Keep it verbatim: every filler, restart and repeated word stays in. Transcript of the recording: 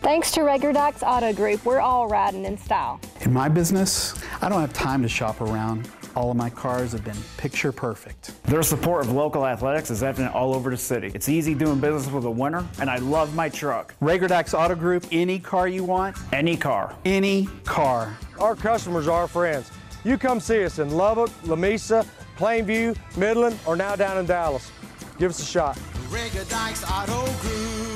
Thanks to Reagor Dykes Auto Group, we're all riding in style. In my business, I don't have time to shop around. All of my cars have been picture perfect. Their support of local athletics is evident all over the city. It's easy doing business with a winner, and I love my truck. Reagor Dykes Auto Group, any car you want. Any car. Any car. Our customers are our friends. You come see us in Lubbock, Lamesa, Plainview, Midland, or now down in Dallas. Give us a shot. Reagor Dykes Auto Group.